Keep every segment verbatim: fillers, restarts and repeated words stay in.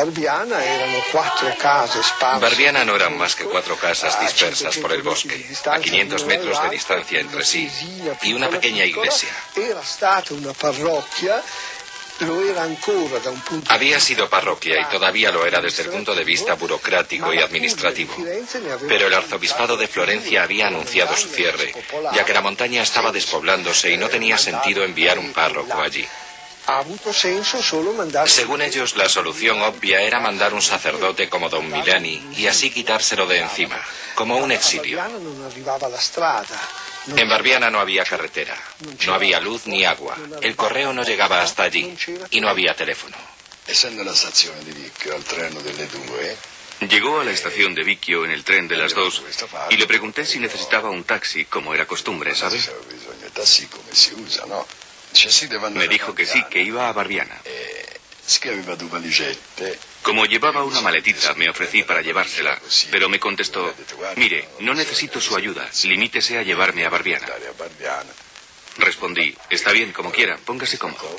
Barbiana erano cuatro case sparse. Barbiana no eran más que cuatro casas dispersas por el bosque, a quinientos metros de distancia entre sí, y una pequeña iglesia. Era stata una parrocchia. Lo era ancora da un punto. Había sido parroquia y todavía lo era desde el punto de vista burocrático y administrativo. Pero el arzobispado de Florencia había anunciado su cierre, ya que la montaña estaba despoblándose y no tenía sentido enviar un párroco allí. Según ellos, la solución obvia era mandar un sacerdote como don Milani y así quitárselo de encima, como un exilio. En Barbiana no había carretera, no había luz ni agua, el correo no llegaba hasta allí y no había teléfono. Llegó a la estación de Vicchio en el tren de las dos y le pregunté si necesitaba un taxi, como era costumbre, ¿sabe? Me dijo que sí, que iba a Barbiana. Como llevaba una maletita, me ofrecí para llevársela, pero me contestó, mire, no necesito su ayuda, limítese a llevarme a Barbiana. Respondí, está bien, como quiera, póngase cómodo.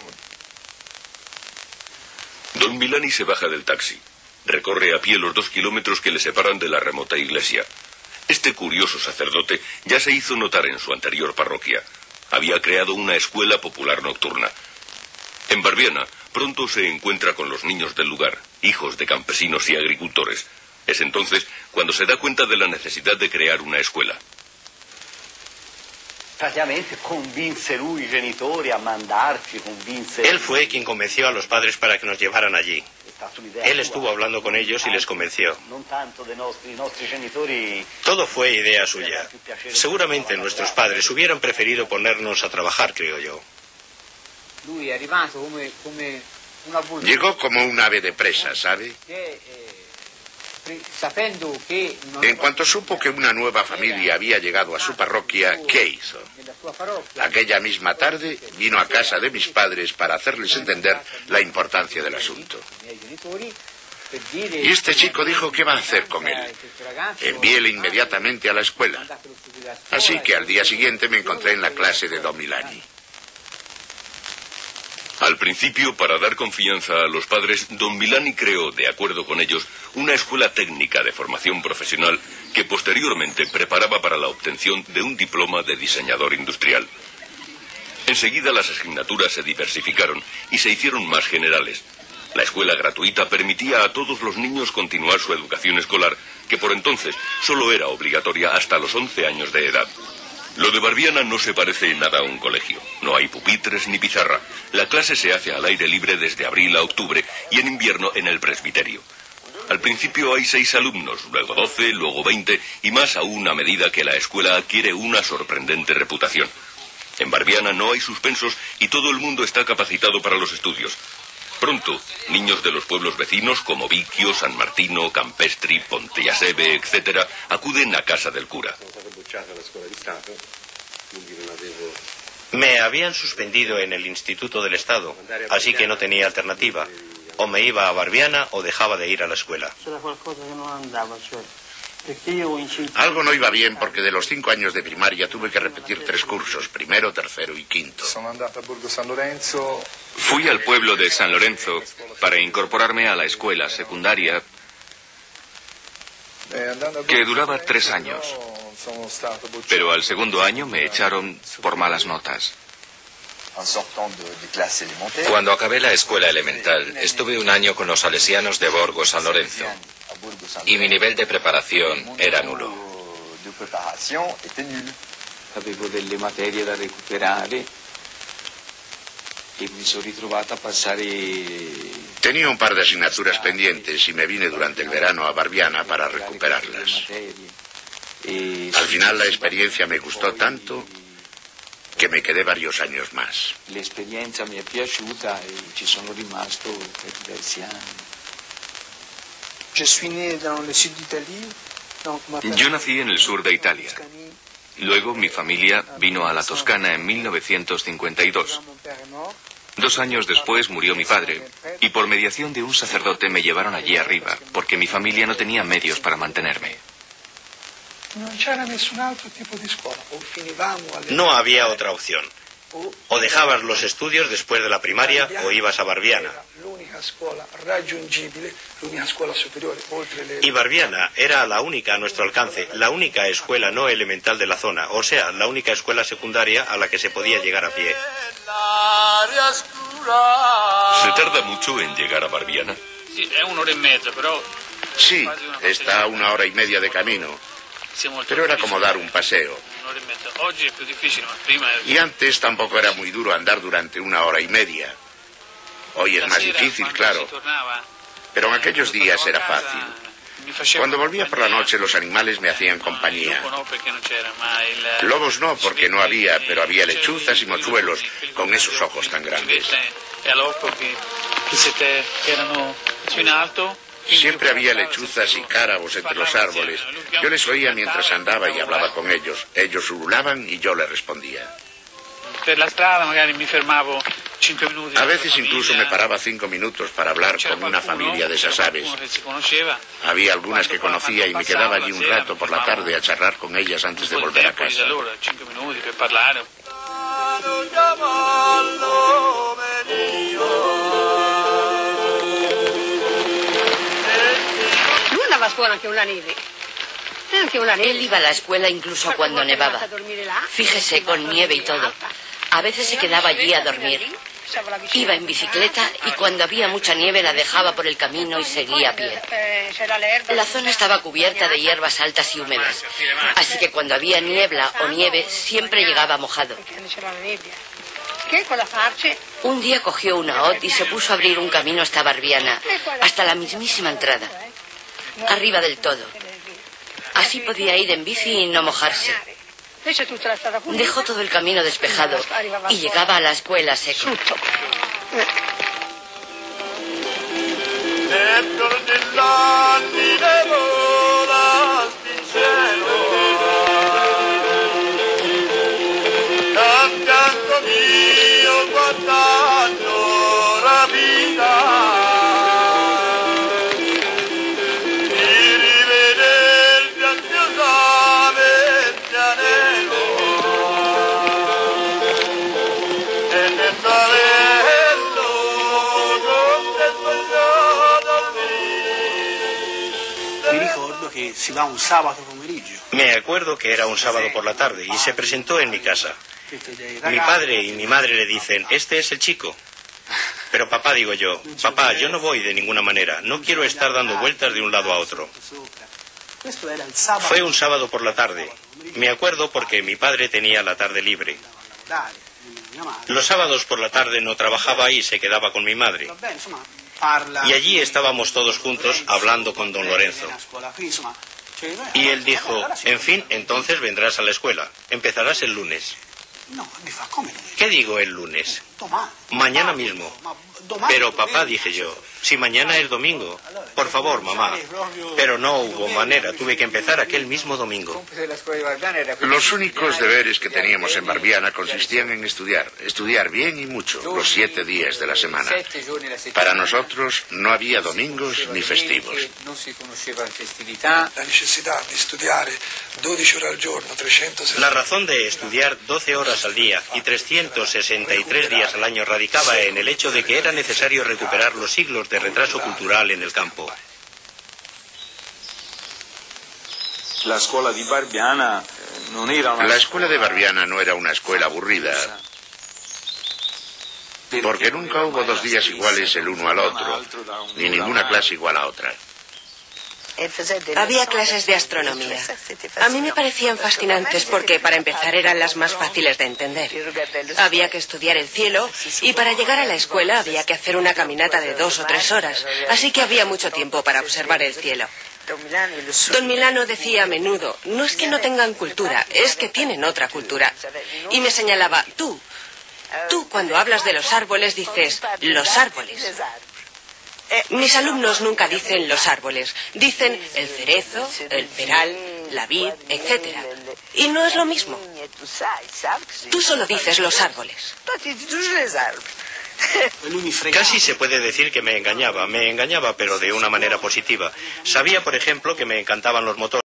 Don Milani se baja del taxi. Recorre a pie los dos kilómetros que le separan de la remota iglesia. Este curioso sacerdote ya se hizo notar en su anterior parroquia. Había creado una escuela popular nocturna. En Barbiana, pronto se encuentra con los niños del lugar, hijos de campesinos y agricultores. Es entonces cuando se da cuenta de la necesidad de crear una escuela. Él fue quien convenció a los padres para que nos llevaran allí. Él estuvo hablando con ellos y les convenció. Todo fue idea suya. Seguramente nuestros padres hubieran preferido ponernos a trabajar, creo yo. Llegó como un ave de presa, ¿sabe? En cuanto supo que una nueva familia había llegado a su parroquia, ¿qué hizo? Aquella misma tarde vino a casa de mis padres para hacerles entender la importancia del asunto. Y este chico dijo qué va a hacer con él. Envíele inmediatamente a la escuela. Así que al día siguiente me encontré en la clase de don Milani. Al principio, para dar confianza a los padres, don Milani creó, de acuerdo con ellos, una escuela técnica de formación profesional que posteriormente preparaba para la obtención de un diploma de diseñador industrial. Enseguida las asignaturas se diversificaron y se hicieron más generales. La escuela gratuita permitía a todos los niños continuar su educación escolar, que por entonces solo era obligatoria hasta los once años de edad. Lo de Barbiana no se parece en nada a un colegio. No hay pupitres ni pizarra. La clase se hace al aire libre desde abril a octubre y en invierno en el presbiterio. Al principio hay seis alumnos, luego doce, luego veinte y más aún a medida que la escuela adquiere una sorprendente reputación. En Barbiana no hay suspensos y todo el mundo está capacitado para los estudios. Pronto, niños de los pueblos vecinos como Vicchio, San Martino, Campestri, Pontellaseve, etcétera, acuden a casa del cura. Me habían suspendido en el Instituto del Estado, así que no tenía alternativa. O me iba a Barbiana o dejaba de ir a la escuela. Algo no iba bien porque de los cinco años de primaria tuve que repetir tres cursos, primero, tercero y quinto. Fui al pueblo de San Lorenzo para incorporarme a la escuela secundaria, que duraba tres años. Pero al segundo año me echaron por malas notas. Cuando acabé la escuela elemental, estuve un año con los salesianos de Borgo San Lorenzo. Y mi nivel de preparación era nulo. Avevo delle materie da recuperare e mi sono ritrovata a passare. Tenía un par de asignaturas pendientes y me vine durante el verano a Barbiana para recuperarlas. Al final la experiencia me gustó tanto que me quedé varios años más. L'esperienza mi è piaciuta e ci sono rimasto per diversi anni. Yo nací en el sur de Italia. Luego mi familia vino a la Toscana en mil novecientos cincuenta y dos. Dos años después murió mi padre, y por mediación de un sacerdote me llevaron allí arriba, porque mi familia no tenía medios para mantenerme. No había otra opción. O dejabas los estudios después de la primaria o ibas a Barbiana. Y Barbiana era la única a nuestro alcance, la única escuela no elemental de la zona, o sea, la única escuela secundaria a la que se podía llegar a pie. ¿Se tarda mucho en llegar a Barbiana? Sí, está a una hora y media de camino, pero era como dar un paseo. Y antes tampoco era muy duro andar durante una hora y media. Hoy es más difícil, claro, pero en aquellos días era fácil. Cuando volvía por la noche los animales me hacían compañía. Lobos no, porque no había, pero había lechuzas y mochuelos con esos ojos tan grandes. Siempre había lechuzas y cárabos entre los árboles. Yo les oía mientras andaba y hablaba con ellos. Ellos ululaban y yo les respondía. A veces incluso me paraba cinco minutos para hablar con una familia de esas aves. Había algunas que conocía y me quedaba allí un rato por la tarde a charlar con ellas antes de volver a casa. Él iba a la escuela incluso cuando nevaba. Fíjese, con nieve y todo. A veces se quedaba allí a dormir. Iba en bicicleta y cuando había mucha nieve la dejaba por el camino y seguía a pie. La zona estaba cubierta de hierbas altas y húmedas, así que cuando había niebla o nieve siempre llegaba mojado. Un día cogió una hoz y se puso a abrir un camino hasta Barbiana, hasta la mismísima entrada, arriba del todo. Así podía ir en bici y no mojarse. Dejó todo el camino despejado y llegaba a la escuela seco. Me acuerdo que era un sábado por la tarde y se presentó en mi casa. Mi padre y mi madre le dicen, este es el chico. Pero papá, digo yo, papá, yo no voy de ninguna manera, no quiero estar dando vueltas de un lado a otro. Fue un sábado por la tarde. Me acuerdo porque mi padre tenía la tarde libre. Los sábados por la tarde no trabajaba y se quedaba con mi madre. Y allí estábamos todos juntos hablando con don Lorenzo. Y él dijo, en fin, entonces vendrás a la escuela. Empezarás el lunes. ¿Qué digo el lunes? Mañana mismo. Pero papá, dije yo, si mañana es domingo, por favor, mamá. Pero no hubo manera, tuve que empezar aquel mismo domingo. Los únicos deberes que teníamos en Barbiana consistían en estudiar, estudiar bien y mucho, los siete días de la semana. Para nosotros no había domingos ni festivos. La razón de estudiar doce horas al día y trescientos sesenta y tres días al año radicaba en el hecho de que era necesario recuperar los siglos de retraso cultural en el campo. La escuela de Barbiana no era una escuela aburrida, porque nunca hubo dos días iguales el uno al otro, ni ninguna clase igual a otra. Había clases de astronomía. A mí me parecían fascinantes porque, para empezar, eran las más fáciles de entender. Había que estudiar el cielo y para llegar a la escuela había que hacer una caminata de dos o tres horas, así que había mucho tiempo para observar el cielo. Don Milano decía a menudo, no es que no tengan cultura, es que tienen otra cultura. Y me señalaba, tú, tú cuando hablas de los árboles dices, los árboles. Mis alumnos nunca dicen los árboles, dicen el cerezo, el peral, la vid, etcétera. Y no es lo mismo. Tú solo dices los árboles. Casi se puede decir que me engañaba, me engañaba pero de una manera positiva. Sabía, por ejemplo, que me encantaban los motores.